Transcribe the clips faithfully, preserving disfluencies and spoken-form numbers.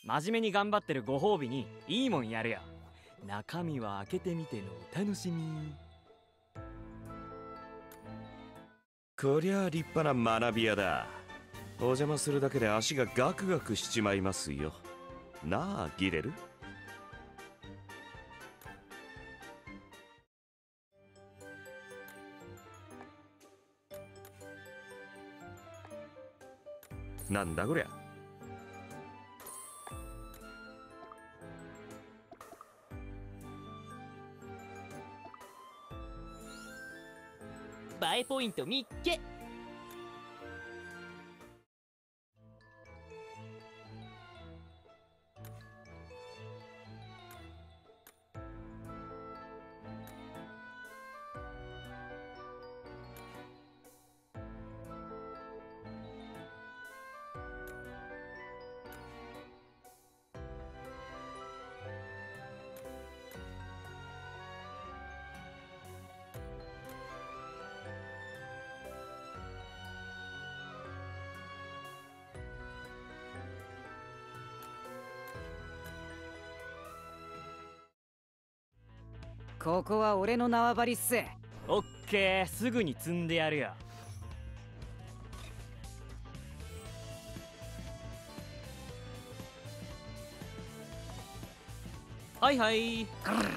真面目に頑張ってるご褒美にいいもんやるよ。中身は開けてみてのお楽しみ。 こりゃ立派な学び屋だ。お邪魔するだけで足がガクガクしちまいますよ。なあギレル。なんだこりゃ。 映えポイントみっけ。 ここは俺の縄張りっす。 オッケー、すぐに積んでやるよ。はいはい。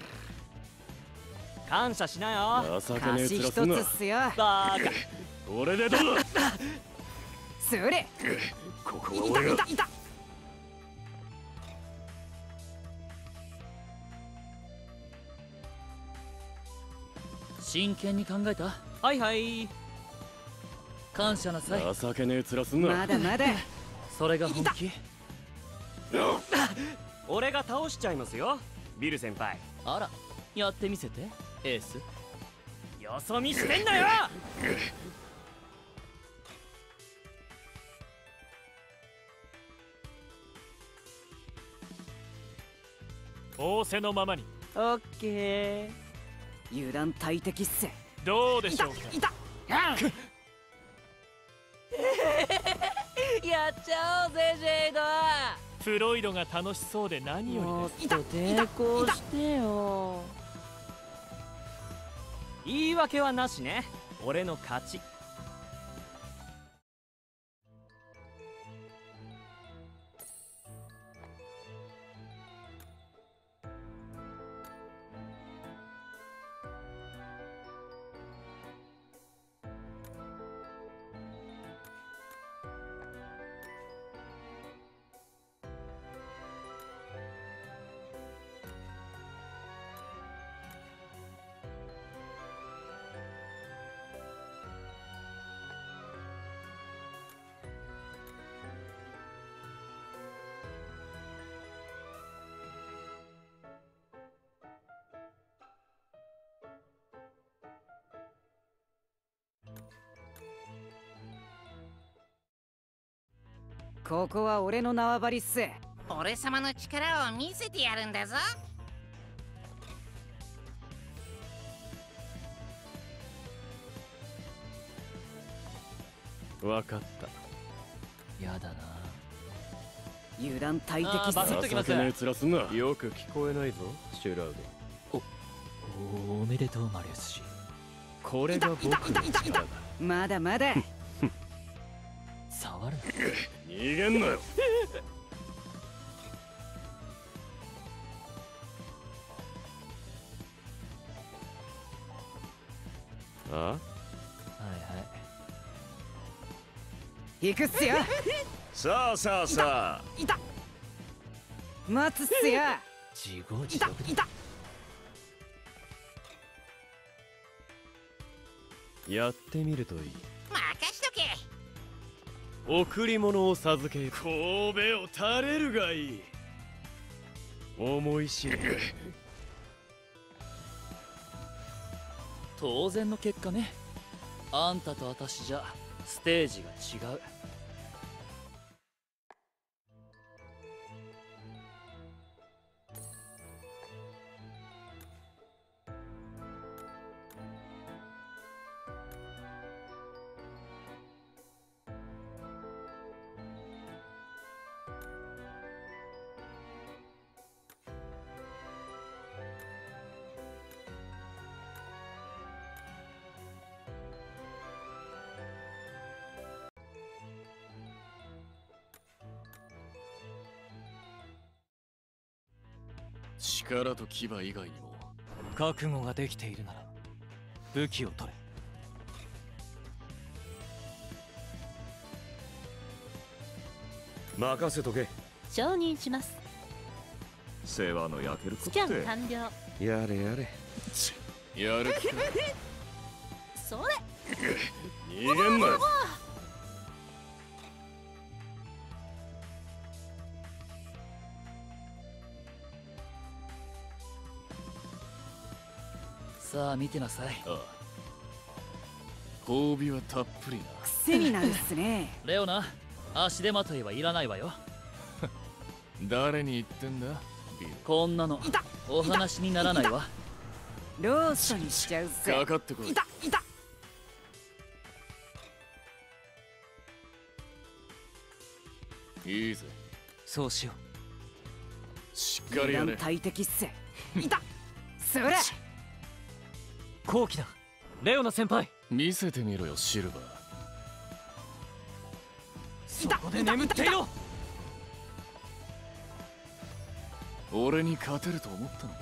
感謝しなよ。 情けねえ貸し一面すんな。 つっすよ。 バーカ。 これでどうだ。 それ。 ここは俺が。 いた。 真剣に考えた？ はいはい。 感謝なさい。 情けねえ面すんな。 まだまだ。 それが本気？ 俺が倒しちゃいますよ、ビル先輩。 あら、やってみせて、エース。 よそ見してんなよ。 仰せのままに。 オッケー。油断大敵っす。 どうでしょうか。 いた。 やっちゃおうぜ、ジェイド。 フロイドが楽しそうで何よりです。 もっと抵抗してよ。 言い訳はなしね。俺の勝ち。 ここは俺の縄張りっす。 俺様の力を見せてやるんだぞ。 わかった。 やだな。 油断大敵っあーバスす。 ッときます情けねえ面すんな。よく聞こえないぞ、シュラウド。 おめでとうマリウス氏。 これが僕の力だ。 まだまだ。 触るな。 逃げんなよ。あ？ はいはい。 行くっすよ。 さあさあさあ。 いた。待つっすよ。 自業自いた得いた。 やってみるといい。 任しとけ。 贈り物を授け、神戸を垂れるがいい。思い知る。 当然の結果ね。あんたと私じゃステージが違う。 力と牙以外にも覚悟ができているなら武器を取れ。 任せとけ。 承認します。 世話の焼ける子スキャンって。 完了。 やれやれ。 やる気か。 それ逃げんな。 さあ見てなさい。 ああ、 褒美はたっぷりな。 癖になるっすね。 レオナ、足手まといはいらないわよ。 誰に言ってんだビル。 こんなのいたお話にならないわ。 ローストにしちゃうぜ。 かかってこい。 いたいた。 いいぜ、 そうしよしっかりやれ。 大敵っす。いた。それ。 う。好機だレオナ先輩。 見せてみろよシルバー。 そこで眠っていろ。 俺に勝てると思ったのか。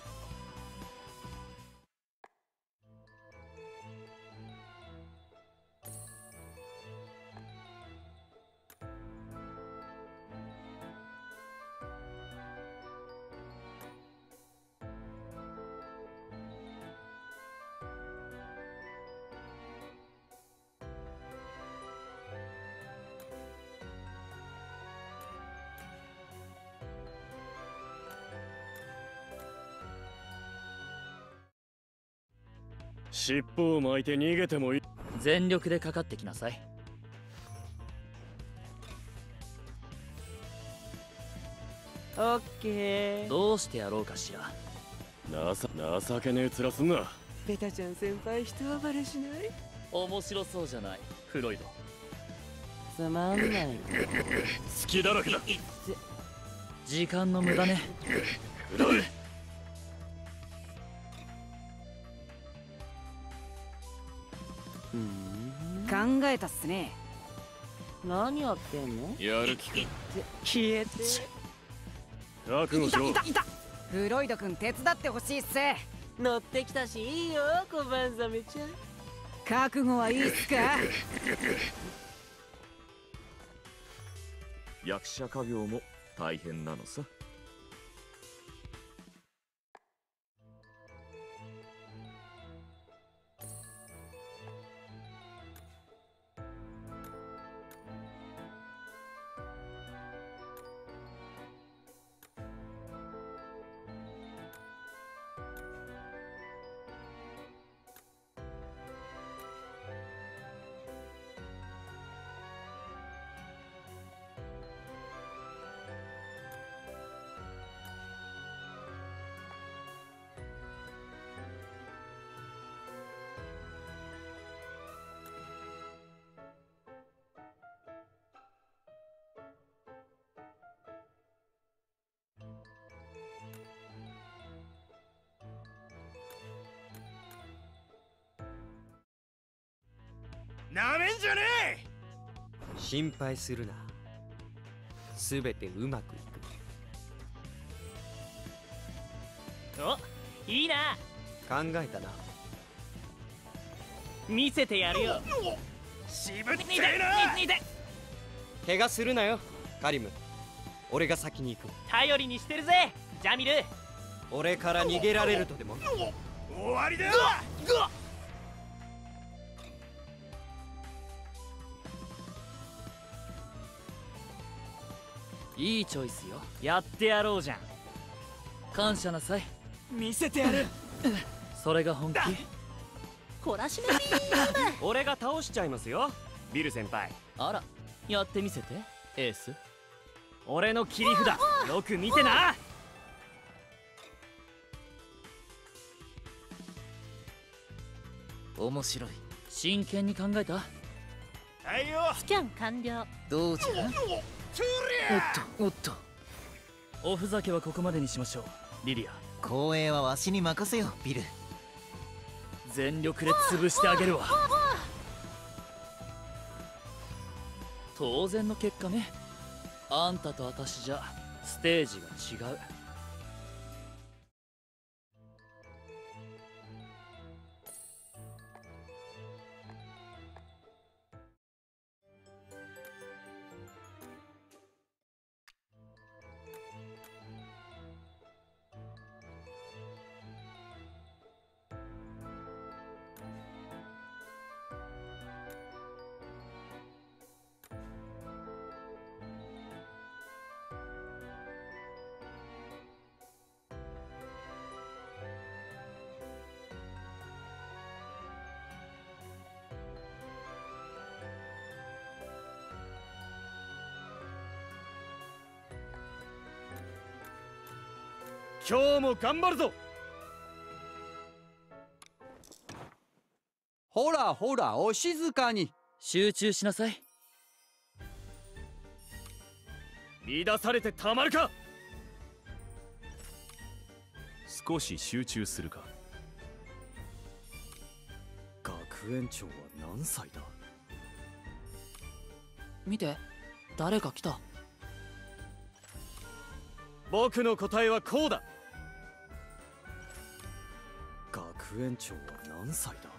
尻尾を巻いて逃げてもいい。 全力でかかってきなさい。 オッケー。 どうしてやろうかしら。 なさ情けねえ面すんな。 ベタちゃん先輩人暴れしない？ 面白そうじゃないフロイド。 つまんない。 好きだらけだ。 時間の無駄ね。 くらえ。 考えたっすね。何やってんの？ やる気か。 消えて。 覚悟しろ。 いたいた。フロイド君手伝ってほしいっす。乗ってきたしいいよ小判ザメちゃん。覚悟はいいっすか？ 役者家業も大変なのさ。 なめんじゃねえ。 心配するな。すべてうまくいく。 お、いいな。 考えたな。 見せてやるよ。 しぶって似てえな。 似て怪我するなよカリム。俺が先に行く。 頼りにしてるぜジャミル。 俺から逃げられるとでも？ 終わりだ。 いいチョイスよ。 やってやろうじゃん。 感謝なさい。 見せてやる。 それが本気。 懲らしめビーム。 俺が倒しちゃいますよビル先輩。 あら、やってみせてエース。 俺の切り札よく見てな。 面白い。真剣に考えた？ はいよ。 スキャン完了。 どうじゃ。おっとおっと。おふざけはここまでにしましょうリリア。 光栄はわしに任せよビル。 全力で潰してあげるわ。当然の結果ね。あんたと私じゃステージが違う。 今日も頑張るぞ。 ほらほら、お静かに。 集中しなさい。 乱されてたまるか。 少し集中するか。 学園長は何歳だ。 見て、誰か来た。 僕の答えはこうだ。 学園長は何歳だ。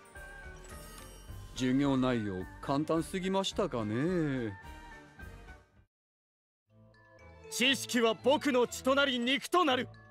授業内容簡単すぎましたかね。 知識は僕の血となり肉となる。